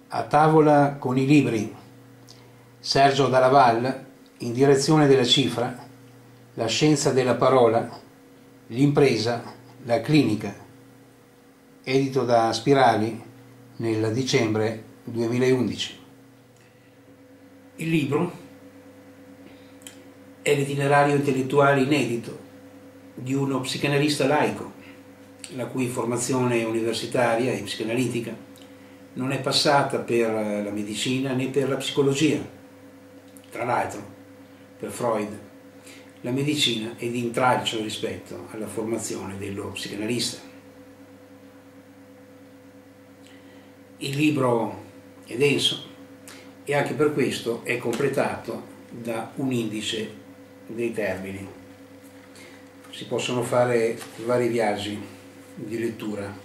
A tavola con i libri, Sergio Dalla Valle, In direzione della cifra, La scienza della parola, L'impresa, la clinica, edito da Spirali nel dicembre 2011. Il libro è l'itinerario intellettuale inedito di uno psicanalista laico, la cui formazione universitaria e psicanalitica non è passata per la medicina né per la psicologia. Tra l'altro, per Freud, la medicina è di intralcio rispetto alla formazione dello psicanalista. Il libro è denso e anche per questo è completato da un indice dei termini. Si possono fare vari viaggi di lettura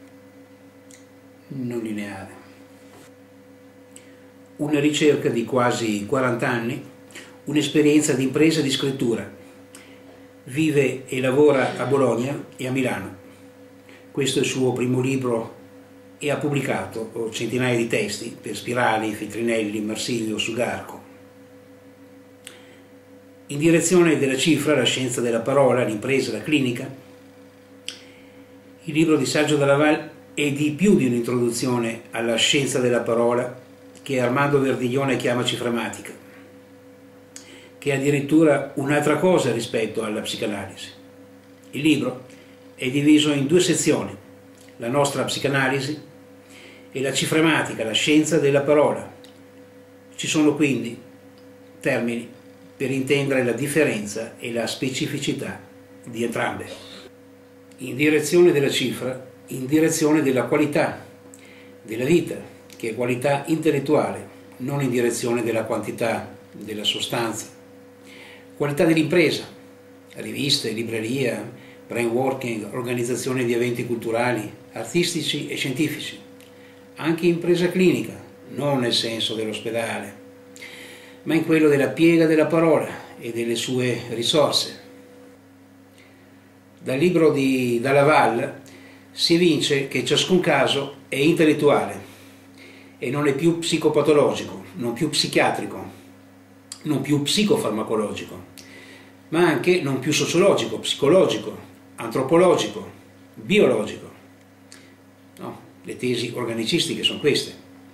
non lineare. Una ricerca di quasi 40 anni, un'esperienza di impresa e di scrittura. Vive e lavora a Bologna e a Milano. Questo è il suo primo libro e ha pubblicato centinaia di testi per Spirali, Feltrinelli, Marsilio, Sugarco. In direzione della cifra, La scienza della parola, L'impresa, la clinica, il libro di Sergio Dalla Valle è di più di un'introduzione alla scienza della parola che Armando Verdiglione chiama ciframatica, che è addirittura un'altra cosa rispetto alla psicanalisi. Il libro è diviso in due sezioni, la nostra psicanalisi e la ciframatica, la scienza della parola. Ci sono quindi termini per intendere la differenza e la specificità di entrambe. In direzione della cifra, in direzione della qualità della vita, che è qualità intellettuale, non in direzione della quantità, della sostanza. Qualità dell'impresa, riviste, libreria, brain working, organizzazione di eventi culturali, artistici e scientifici. Anche impresa clinica, non nel senso dell'ospedale, ma in quello della piega della parola e delle sue risorse. Dal libro di Dalla Valle si evince che ciascun caso è intellettuale e non è più psicopatologico, non più psichiatrico, non più psicofarmacologico, ma anche non più sociologico, psicologico, antropologico, biologico. No, le tesi organicistiche sono queste.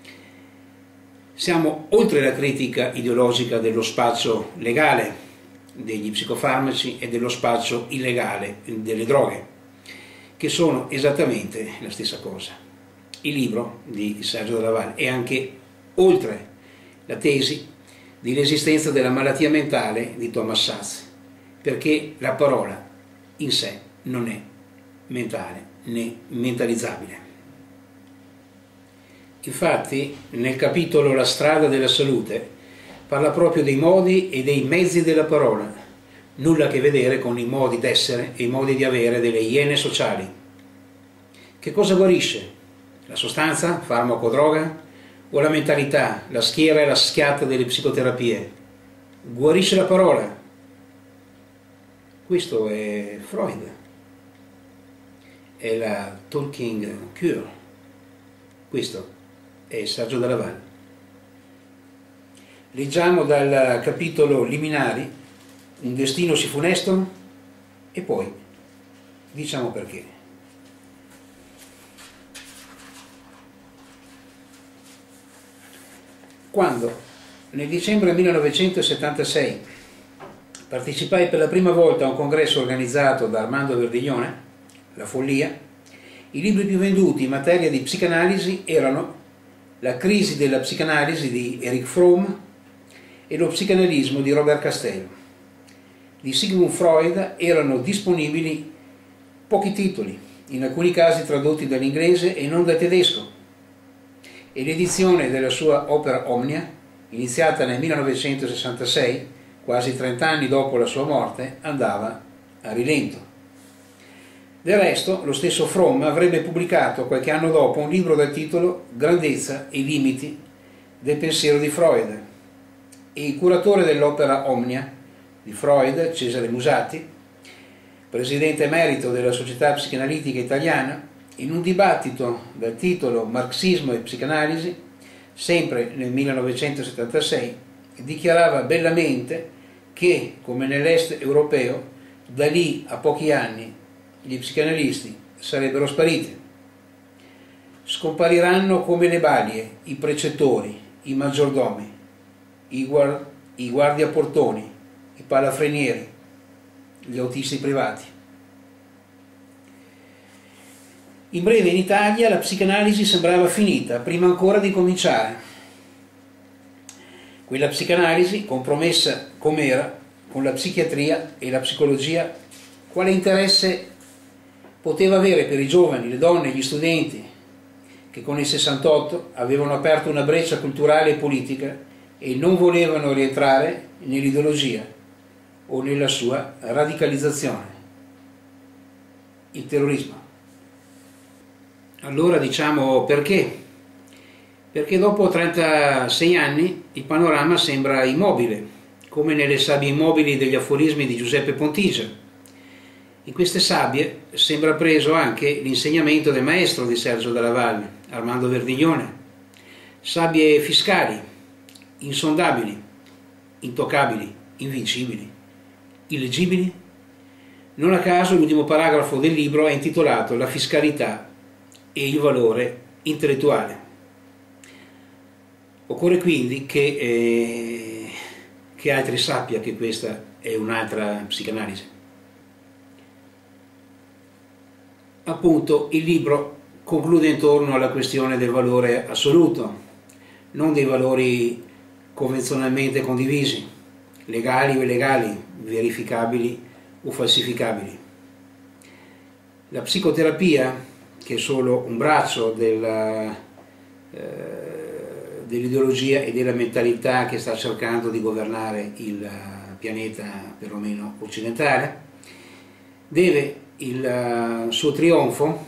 Siamo oltre la critica ideologica dello spaccio legale degli psicofarmaci e dello spaccio illegale delle droghe, che sono esattamente la stessa cosa. Il libro di Sergio Dalla Valle è anche oltre la tesi dell'esistenza della malattia mentale di Thomas Szasz, perché la parola in sé non è mentale né mentalizzabile. Infatti, nel capitolo La strada della salute parla proprio dei modi e dei mezzi della parola, nulla a che vedere con i modi d'essere e i modi di avere delle iene sociali. Che cosa guarisce? La sostanza, farmaco, droga? O la mentalità, la schiera e la schiatta delle psicoterapie? Guarisce la parola. Questo è Freud. È la talking cure. Questo è Sergio Dalla Valle. Leggiamo dal capitolo Liminari, Un destino si funesto, e poi diciamo perché. Quando nel dicembre 1976 partecipai per la prima volta a un congresso organizzato da Armando Verdiglione, La follia, i libri più venduti in materia di psicanalisi erano La crisi della psicanalisi di Erich Fromm e Lo psicanalismo di Robert Castello. Di Sigmund Freud erano disponibili pochi titoli, in alcuni casi tradotti dall'inglese e non dal tedesco, e l'edizione della sua opera Omnia, iniziata nel 1966, quasi 30 anni dopo la sua morte, andava a rilento. Del resto, lo stesso Fromm avrebbe pubblicato qualche anno dopo un libro dal titolo Grandezza e limiti del pensiero di Freud, e il curatore dell'opera Omnia di Freud, Cesare Musatti, presidente emerito della Società Psicanalitica Italiana, in un dibattito dal titolo Marxismo e psicanalisi, sempre nel 1976, dichiarava bellamente che, come nell'est europeo, da lì a pochi anni gli psicanalisti sarebbero spariti. Scompariranno come le balie i precettori, i maggiordomi, i guardiaportoni, i palafrenieri, gli autisti privati. In breve, in Italia la psicanalisi sembrava finita, prima ancora di cominciare. Quella psicanalisi, compromessa com'era con la psichiatria e la psicologia, quale interesse poteva avere per i giovani, le donne, gli studenti, che con il 68 avevano aperto una breccia culturale e politica e non volevano rientrare nell'ideologia o nella sua radicalizzazione, il terrorismo. Allora diciamo perché? Perché dopo 36 anni il panorama sembra immobile, come nelle sabbie immobili degli aforismi di Giuseppe Pontigia. In queste sabbie sembra preso anche l'insegnamento del maestro di Sergio Dalla Valle, Armando Verdiglione. Sabbie fiscali, insondabili, intoccabili, invincibili, illeggibili. Non a caso l'ultimo paragrafo del libro è intitolato La fiscalità e il valore intellettuale. Occorre quindi che altri sappia che questa è un'altra psicanalisi. Appunto, il libro conclude intorno alla questione del valore assoluto, non dei valori convenzionalmente condivisi, legali o illegali, verificabili o falsificabili. La psicoterapia, che è solo un braccio dell'ideologia e della mentalità che sta cercando di governare il pianeta, perlomeno occidentale, deve il suo trionfo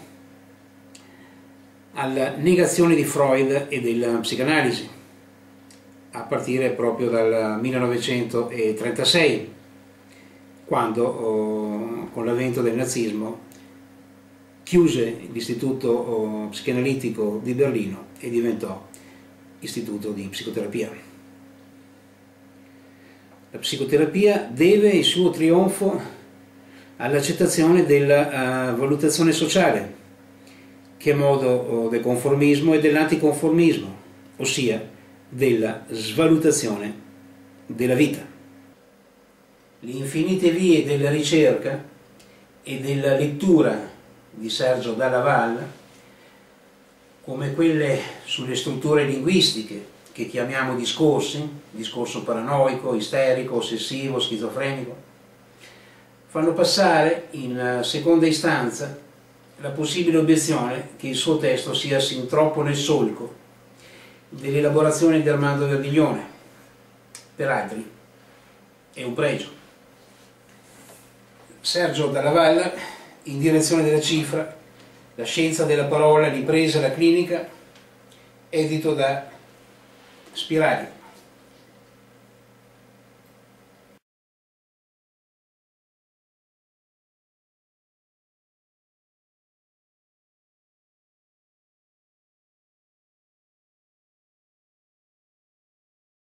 alla negazione di Freud e della psicanalisi, a partire proprio dal 1936, quando con l'avvento del nazismo chiuse l'istituto psicanalitico di Berlino e diventò istituto di psicoterapia. La psicoterapia deve il suo trionfo all'accettazione della valutazione sociale, che è modo del conformismo e dell'anticonformismo, ossia della svalutazione della vita. Le infinite vie della ricerca e della lettura di Sergio Dalla Valle, come quelle sulle strutture linguistiche che chiamiamo discorsi, discorso paranoico, isterico, ossessivo, schizofrenico, fanno passare in seconda istanza la possibile obiezione che il suo testo sia sin troppo nel solco dell'elaborazione di Armando Verdiglione. Per altri è un pregio. Sergio Dalla Valle, in direzione della cifra, la scienza della parola, l'impresa, la clinica, edito da Spirali.